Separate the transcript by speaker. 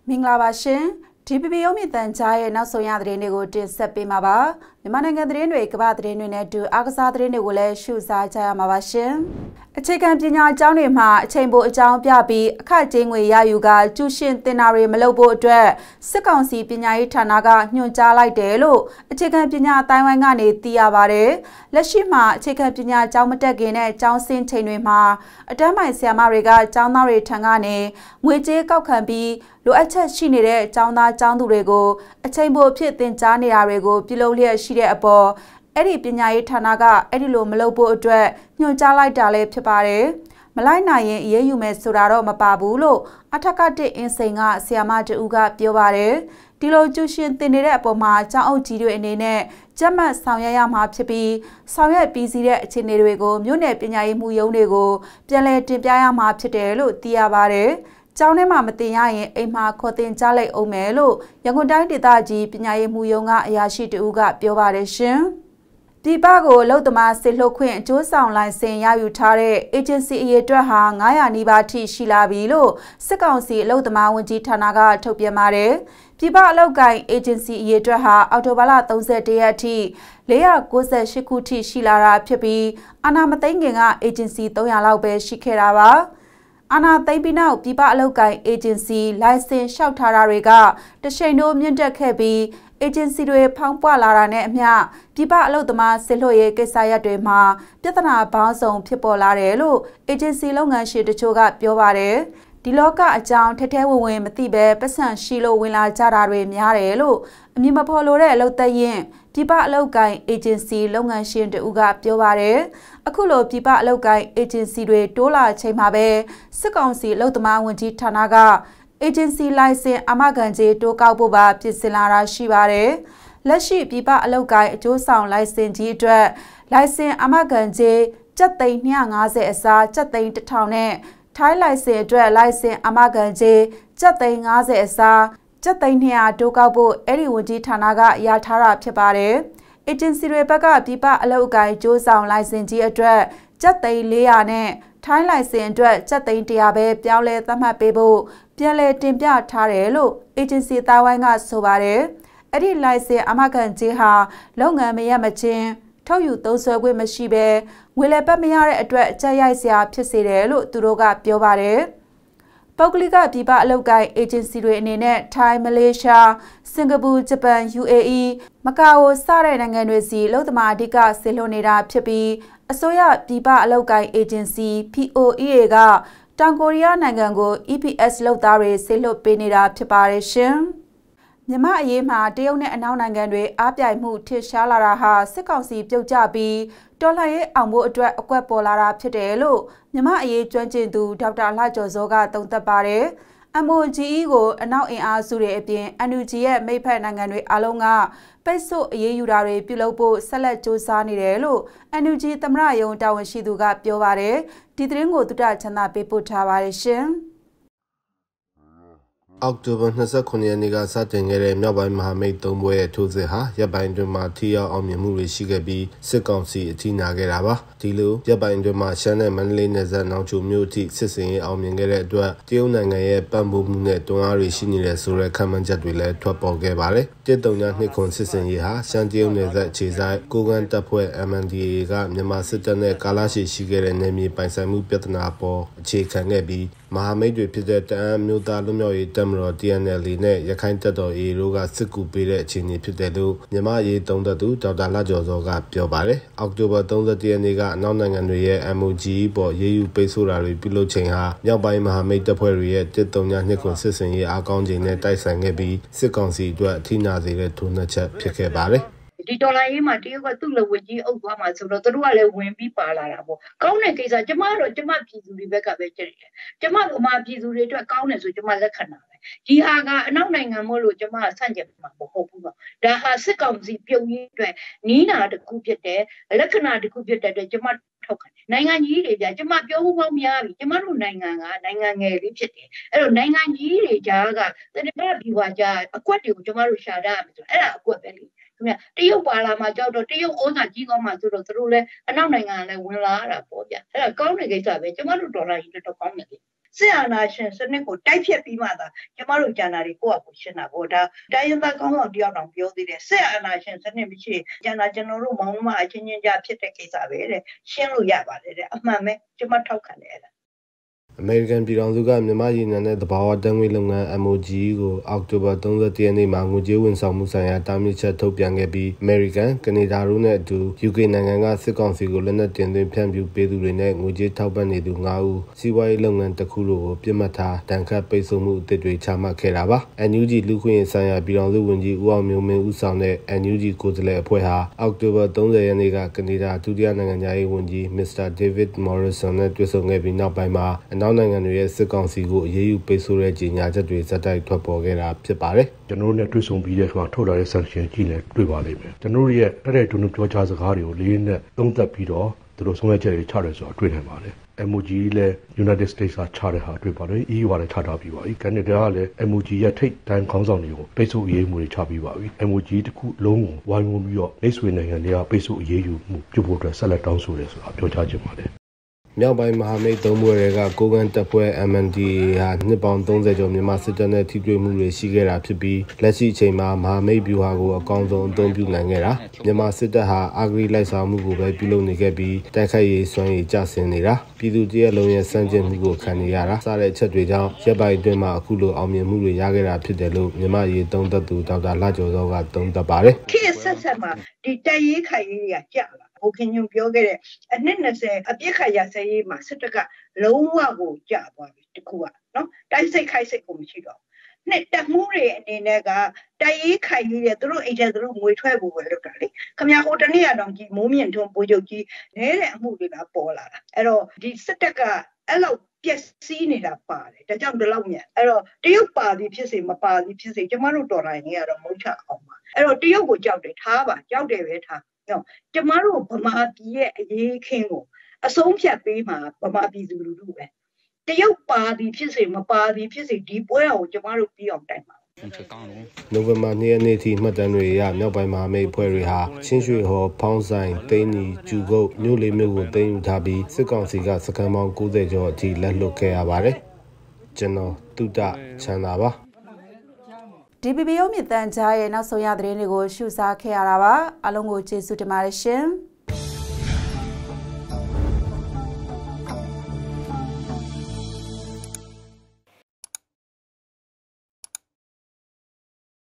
Speaker 1: မင်္ဂလာပါရှင် DPP ရုံးမြင့်တန်ကြားရဲ့နောက်ဆုံးရသတင်းတွေကိုတင်ဆက်ပေးမှာပါမြန်မာနိုင်ငံသတင်းတွေကမ္ဘာသတင်းတွေနဲ့အတူအားကစားသတင်းတွေကိုလည်းရှုစားကြရမှာပါရှင်အခြေခံပညာအကြောင်းတွေမှာအချိန်ပိုအကြောင်းပြပြီးအခကြေးငွေရယူကကျူရှင်တင်နာတွေမလုပ်ဖို့အတွက်စစ်ကောင်စီပညာရေးဌာနကညွှန်ကြားလိုက်တယ်လို့အခြေခံပညာအတိုင်းဝိုင်းကနေသိရပါတယ်လက်ရှိမှာအခြေခံပညာကျောင်းမတက်ခင်နဲ့ကျောင်းဆင်းချိန်တွေမှာအတန်းပိုင်းဆရာမတွေကကျောင်းသားတွေထံကနေငွေကြေးကောက်ခံပြီးလိုအပ်ချက်ရှိနေတဲ့ကျောင်းသားကျောင်းသူတွေကိုအချိန်ပိုဖြစ်သင်ကြားနေတာတွေကိုပြုလုပ်လျက်ရှိတဲ့အပေါ်အဲ့ဒီပညာရေးဌာနကအဲ့ဒီလိုမလုပ်ဖို့အတွက်ညွှန်ကြားလိုက်တာလည်းဖြစ်ပါတယ်မလိုက်နိုင်ရင်အေးအေးယူမယ်ဆိုတာတော့မပါဘူးလို့အထက်က1အင်းစိန်ကဆရာမတဦးကပြောပါတယ်ဒီလိုကျူရှင်တင်နေတဲ့အပေါ်မှာကျောင်းအုပ်ကြီးတွေအနေနဲ့ကြက်မှတ်ဆောင်ရွက်ရမှာဖြစ်ပြီးဆောင်ရွက်ပြီးစီးတဲ့အခြေအနေတွေကိုမြို့နယ်ပညာရေးမှူးရုံးတွေကိုပြန်လည်တင်ပြရမှာဖြစ်တယ်လို့သိရပါတယ်ကျောင်းထဲမှာမတင်ရရင်အိမ်မှာခေါ်တင်ကြလိုက်အောင်မယ်လို့ရန်ကုန်တိုင်းဒေသကြီးပညာရေးမှူးရုံးကအရာရှိတဦးကပြောပါတယ်ရှင်ဒီပကိုလုံသမားစစ်လှုပ်ခွင့်အကျိုးဆောင်လိုင်စင်ရယူထားတဲ့ agency အရေးအတွက်ဟာ900နီးပါးထိရှိလာပြီလို့စစ်ကောင်စီလုံသမားဝန်ကြီးဌာနကထုတ်ပြန်ပါတယ်ပြည်ပအလုပ်ကိုင် agency အရေးအတွက်ဟာအောက်တိုဘာလ31ရက်အထိ498ခုထိရှိလာတာဖြစ်ပြီးအာဏာမသိမ်းခင်က agency 300လောက်ပဲရှိခဲ့တာပါအာနာသိမ့်ပြီးနောက်ပြည်ပအလုပ်ကိုင် agency လိုင်စင်လျှောက်ထားတာတွေကတရှိန်တို့မြင့်တက်ခဲ့ပြီး agency တွေဖောင်းပွားလာတာနဲ့အမျှပြည်ပအလုပ်သမားစစ်လှုပ်ရေးကိစ္စရပ်တွေမှာပြဿနာပေါင်းစုံဖြစ်ပေါ်လာတယ်လို့ agency လုပ်ငန်းရှင်တချို့ကပြောပါတယ်ဒီလောကအကြောင်းထဲထဲဝင်ဝင်မသိပဲပတ်စံရှိလို့ဝင်လာကြတာတွေများတယ်လို့အမြင်မဖော်လို့တဲ့အလုပ်သက်ရင်ပြည်ပအလုပ်ကိုင် agency လုပ်ငန်းရှင်တဦးကပြောပါတယ်အခုလိုပြည်ပအလုပ်ကိုင် agency တွေတိုးလာချိန်မှာပဲစစ်ကောင်စီအလုပ်သမားဝန်ကြီးဌာနက agency လိုင်စင်အာမခံကြေးတိုးကောက်ဖို့ပါပြင်ဆင်လာတာရှိပါတယ်လက်ရှိပြည်ပအလုပ်ကိုင်အကျိုးဆောင်လိုင်စင်ကြီးအတွက်လိုင်စင်အာမခံကြေးကျပ်သိန်း250အစားကျပ်သိန်း1000နဲ့ထိုင်းလိုင်စင်အတွက်လိုင်စင်အာမခံကြေးကျပ်သိန်း50အစားကျပ်သိန်း200တိုးကောက်ဖို့အဲ့ဒီဝန်ကြီးဌာနကရထားတာဖြစ်ပါတယ်။ agency တွေဘက်ကပြည်ပအလုပ်အကိုင်ကြိုးဆောင်လိုင်စင်ကြီးအတွက်ကျပ်သိန်း400နဲ့ထိုင်းလိုင်စင်အတွက်ကျပ်သိန်း100ပဲပြောင်းလဲသတ်မှတ်ပေးဖို့ပြန်လည်တင်ပြထားတယ်လို့ agency တာဝန်ကဆိုပါတယ်။အဲ့ဒီလိုင်စင်အာမခံကြေးဟာလုပ်ငန်းမရမချင်းထုတ်ယူသုံးစွဲခွင့်မရှိဘဲငွေလဲပတ်မရတဲ့အတွက်အကျပ်ရိုက်စရာဖြစ်စေတယ်လို့သူတို့ကပြောပါတယ်။ပုဂ္ဂလိကပြည်ပအလုပ်ကိုင် agency တွေအနေနဲ့ထိုင်းမလေးရှားစင်ကာပူဂျပန် UAE မကာအိုစတဲ့နိုင်ငံတွေစီအလုပ်သမားအဓိကဆေလွှတ်နေတာဖြစ်ပြီးအစိုးရပြည်ပအလုပ်ကိုင် agency POEA ကတောင်ကိုရီးယားနိုင်ငံကို EPS လုပ်သားတွေဆေလွှတ်ပေးနေတာဖြစ်ပါတယ်ရှင်မြန်မာအရေးမှာတရုတ်နဲ့အနောက်နိုင်ငံတွေအားပြိုင်မှုထစ်ရှားလာတာဟာစစ်ကောင်စီပြုတ်ကျပြီးတော်လှန်ရေးအောင်ဖို့အတွက်အကွက်ပေါ်လာတာဖြစ်တယ်လို့မြန်မာအရေးကျွမ်းကျင်သူဒေါက်တာလှကျော်စောကသုံးသပ်ပါတယ်။ MOGE ကိုအနောက်အင်အားစုတွေအပြင် NUG ရဲ့မိဖက်နိုင်ငံတွေအားလုံးကပိတ်ဆို့အရေးယူတာတွေပြုလုပ်ဖို့ဆက်လက်စ조사နေတယ်လို့ NUG သမ္မတရုံးတာဝန်ရှိသူကပြောပါတယ်။ဒီသတင်းကိုသုတချမ်းသာပေးပို့ထားပါတယ်ရှင်။
Speaker 2: အောက်တိုဘာ29ရက်နေ့ကစတင်ခဲ့တဲ့မြောက်ပိုင်းမဟာမိတ်3ဘွဲရဲ့ထိုးစစ်ဟာရပ်ပိုင်းအတွင်းမှာထိရောက်အောင်မြင်မှုတွေရှိခဲ့ပြီးစစ်ကောင်စီအထိနာခဲ့တာပါဒီလိုရပ်ပိုင်းအတွင်းမှာရှမ်းနဲ့မန္တလေးနယ်စပ်နောင်ချိုမြို့အထိစစ်စင်ရေးအောင်မြင်ခဲ့တဲ့အတွက်တရုတ်နိုင်ငံရဲ့ပံ့ပိုးမှုနဲ့တွန်းအားတွေရှိနေတဲ့ဆိုတဲ့ခံမှန်းချက်တွေလည်းထွက်ပေါ်ခဲ့ပါတယ်139ခွန်စစ်စင်ရေးဟာရှမ်းတရုတ်နယ်စပ်ခြေဆိုင်ကိုကန်းတပ်ဖွဲ့ MNDAA ကမြန်မာစစ်တပ်နဲ့ကာလရှည်ရှိခဲ့တဲ့နယ်မြေပိုင်ဆိုင်မှုပြဿနာပေါ်အခြေခံခဲ့ပြီးမဟာမိတ်တွေဖြစ်တဲ့တအန်းမျိုးသားလူမျိုးရေးတပ်မတော် TNLA နဲ့ရခိုင်တပ်တော် AA တို့ကစစ်ကူပေးတဲ့အခြေအနေဖြစ်တယ်လို့မြန်မာရေးသုံးသပ်သူဒေါက်တာလှကျော်စောကပြောပါတယ်။အောက်တိုဘာ31ရက်နေ့ကအနောက်နိုင်ငံတွေရဲ့ MOGE ပေါ်ရေးယူပိတ်ဆို့တာတွေပြုလုပ်ချိန်ဟာမြောက်ပိုင်းမဟာမိတ်တပ်ဖွဲ့တွေရဲ့139ခွန်စစ်စင်ရေးအားကောင်းချိန်နဲ့တိုက်ဆိုင်ခဲ့ပြီးစစ်ကောင်စီအတွက်အထိနာစေတဲ့ထိုးနှက်ချက်ဖြစ်ခဲ့ပါတယ်။
Speaker 3: ဒီဒေါ်လာရေးမှာတရုတ်ကသူ့လက်ဝဲကြီးအုပ်သွားမှာဆိုတော့သူတို့ကလည်းဝင်ပြီးပါလာတာပေါ့ကောင်းတဲ့ကိစ္စကျမတို့ကျမပြည်သူတွေဘက်ကပဲကြည့်တယ်ကျမဗမာပြည်သူတွေအတွက်ကောင်းတယ်ဆိုကျမလက်ခံတာပဲဒီဟာကအနောက်နိုင်ငံမို့လို့ကျမဆန့်ကျင်မှာမဟုတ်ဘူးပေါ့ဒါဟာစစ်ကောင်စီပြုတ်ရေးအတွက်နီးနာတစ်ခုဖြစ်တယ်လက္ခဏာတစ်ခုဖြစ်တဲ့အတွက်ကျမထောက်ခံတယ်နိုင်ငံကြီးတွေကြာကျမပြောဖို့ကောင်းများပြီကျမတို့နိုင်ငံကနိုင်ငံငယ်လေးဖြစ်တယ်အဲ့တော့နိုင်ငံကြီးတွေကြားကတနင်္လာပြည်ွာကြားအကွက်တွေကိုကျမတို့ရှာရမယ်ဆိုအဲ့ဒါအကွက်ပဲလေခင်ဗျတရုတ်ပါလာမှာကြောက်တော့တရုတ်ဩဇာကြီးသွားမှာဆိုတော့သူတို့လည်းအနောက်နိုင်ငံကလည်းဝင်လာရတာပေါ့ဗျအဲ့ဒါကောင်းတဲ့ကိစ္စပဲကျမတို့ဒေါ်လာကြီးတော့ကောင်းတယ်လေစစ်အာဏာရှင်စနစ်ကိုတိုက်ဖြတ်ပြီးမှသာကျမတို့ဂျန်နာတွေကိုယ့်အကူရှင်းတာပေါ့ဒါတိုင်းရင်းသားကောင်းဆောင်တယောက်တောင်ပြောသေးတယ်စစ်အာဏာရှင်စနစ်မရှိဂျန်နာကျွန်တော်တို့မောင်နှမအချင်းချင်းကြားဖြစ်တဲ့ကိစ္စပဲတဲ့ရှင်းလို့ရပါတယ်တဲ့အမှန်ပဲကျမထောက်ခံတယ်
Speaker 2: အမေရိကန်ပြည်ထောင်စုကမြန်မာရေနံနဲ့သဘာဝဓာတ်ငွေ့လုပ်ငန်း MOGE ကိုအောက်တိုဘာ31ရက်နေ့မှာငွေကြေးဝန်ဆောင်မှုဆိုင်ရာတားမြစ်ချက်ထုတ်ပြန်ခဲ့ပြီးအမေရိကန်၊ကနေဒါတို့နဲ့အတူ UK နိုင်ငံကစစ်ကောင်စီကိုလက်နက်တင်သွင်းဖြန့်ဖြူးပေးသူတွေနဲ့ငွေကြေးထောက်ပံ့နေသူ9ဦးစီးပွားရေးလုပ်ငန်းတစ်ခုတို့ကိုပြစ်မှတ်ထားတန်ခတ်ပိတ်ဆို့မှုအသစ်တွေချမှတ်ခဲ့တာပါ။ NUG လူခွင့်ရေးဆိုင်ရာပြည်ထောင်စုဝန်ကြီးဦးအောင်မျိုးမင်းဦးဆောင်တဲ့ NUG ကိုယ်စားလှယ်အဖွဲ့ဟာအောက်တိုဘာ30ရက်နေ့ကကနေဒါဒုတိယနိုင်ငံသားရေးဝန်ကြီး Mr. David Morrison နဲ့တွေ့ဆုံခဲ့ပြီးနောက်ပိုင်းမှာအနောက်နိုင်ငံတွေရဲ့စစ်ကောင်စီကိုအရေးယူပိတ်ဆို့တဲ့ကြေညာချက်တွေဇက်တိုက်ထွက်ပေါ်ခဲ့တာဖြစ်ပါတယ်
Speaker 4: ။ကျွန်တော်တို့နဲ့တွေ့ဆုံပြီးတဲ့အခါထုတ်လာတဲ့ sanction ကြီးလည်းတွေ့ပါလိမ့်မယ်။ကျွန်တော်တို့ရဲ့တဲ့တုံ့ပြောကြားစကားတွေကိုလေးနဲ့သုံးသပ်ပြီးတော့သူတို့ဆုံးဖြတ်ချက်တွေချတယ်ဆိုတာတွေ့နိုင်ပါတယ်။ MOGE လည်း United States ကချတဲ့ဟာတွေ့ပါတယ်။ EU ကလည်းချထားပြီးပါပြီ။ Canada ကလည်း MOGE ရဲ့ထိပ်တိုင်းခေါင်းဆောင်တွေကိုပိတ်ဆို့အရေးမှုတွေချပြီးပါပြီ။ MOGE တစ်ခုလုံးကိုဝိုင်းဝန်းပြီးတော့မိတ်ဆွေနိုင်ငံတွေကပိတ်ဆို့အရေးယူမှုပြုဖို့အတွက်ဆက်လက်တောင်းဆိုတယ်ဆိုတာပြောကြားချင်ပါတယ်
Speaker 2: မြောက်ပိုင်းမဟာမိတ်သုံးဖွဲ့တွေကကိုကန်တပ်ဖွဲ့ MNDAA ဟာနှစ်ပေါင်း30ကျော်မြန်မာစစ်တပ်နဲ့ထိတွေ့မှုတွေရှိခဲ့တာဖြစ်ပြီးလက်ရှိအချိန်မှာမဟာမိတ်ဗျူဟာကိုအကောင်းဆုံးအသုံးပြုနိုင်ခဲ့တာမြန်မာစစ်တပ်ဟာအာဂရိလိုက်စားမှုကိုပဲပြုလုပ်နေခဲ့ပြီးတိုက်ခိုက်ရေးစွမ်းရည်ကျဆင်းနေတာပြည်သူတရက်လုံးရဲ့စန့်ကျင်မှုကိုခံနေရတာစတဲ့အချက်တွေကြောင့်ရပ်ပိုင်အတွင်းမှာအခုလိုအောင်မြင်မှုတွေရခဲ့တာဖြစ်တယ်လို့မြန်မာရေးသုံးသပ်သူဒေါက်တာလှကျော်စောကသုံးသပ်ပါတယ်
Speaker 3: ခေတ်ဆက်မှာဒီတိုက်ရေးခိုင်ရေးတွေကကြာလာဟိုခင်ညွန်ပြောခဲ့တဲ့အနှစ်20အပြစ်ခတ်ရစရေးမှာစစ်တပ်ကလုံးဝကိုကြာသွားပြီတခုကနော်တိုက်စိတ်ခိုက်စိတ်ကိုမရှိတော့နှစ်တက်မှုတွေအနေနဲ့ကတိုက်ရေးခိုင်ရေးတဲ့သူတို့အိမ်ထဲသူတို့ငွေထွက်ဖို့ပဲလုပ်တာလေခမရဟိုတနေ့ရတော့ကြီးမိုးမြင့်ထွန်းပိုးချုပ်ကြီးနဲတဲ့အမှုတွေကပေါ်လာတာအဲ့တော့ဒီစစ်တပ်ကအဲ့လောက်ပျက်စီးနေတာပါတယ်ဒါကြောင့်ဒီလောက်မြန်အဲ့တော့တရုတ်ပါသည်ဖြစ်စေမပါသည်ဖြစ်စေကျမတို့တော်တိုင်းနေရတော့မုန်းချအောင်ပါအဲ့တော့တရုတ်ကိုကြောက်တယ်ထားပါကြောက်တယ်ပဲထားနော်ကျမတို့ဗမာပြည်ရဲ့အရေးခင်းကိုအဆုံးဖြတ်ပေးမှာဗမာပြည်သူလူထုပဲတရုတ်ပါသည်ဖြစ်စေမပါသည်ဖြစ်စေဒီပွဲအောင်ကျမတို့ပြီးအောင်တိုင်ပါ
Speaker 2: နိုဝင်ဘာ2ရက်နေ့ထိမှတ်တမ်းတွေအရမြောက်ပိုင်းမဟာမိတ်အဖွဲ့တွေဟာချင်းရွှေဟော်ဖောင်းဆိုင်သိန်းနီကျူကုတ်မြို့လေးမြို့ကိုသိမ်းယူထားပြီးစစ်ကောင်စီကစခန်းပေါင်း90ကျော်အထိလက်လွတ်ခဲ့ရပါတယ်ကျွန်တော်တုဒ္ဒချမ်းသာပါ
Speaker 1: DBB ရုံးမြင့်တန်ကြားရဲ့နောက်ဆုံးရသတင်းတွေကိုရှုစားခဲ့ရတာပါအားလုံးကိုကျေးဇူးတင်ပါတယ်ရှင်